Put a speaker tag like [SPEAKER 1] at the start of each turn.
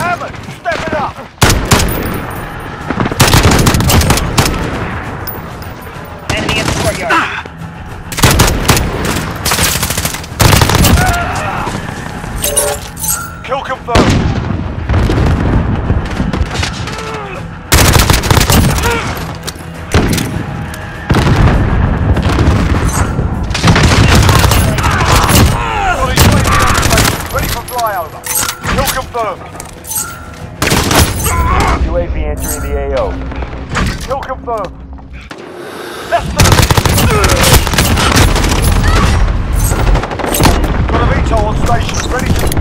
[SPEAKER 1] Hammond, step it up!
[SPEAKER 2] Enemy in the courtyard.
[SPEAKER 1] Kill confirmed. Ready for flyover. Kill confirmed. UAV entering the AO. Kill confirmed. Less than a minute. Got a VTOL on station. Ready to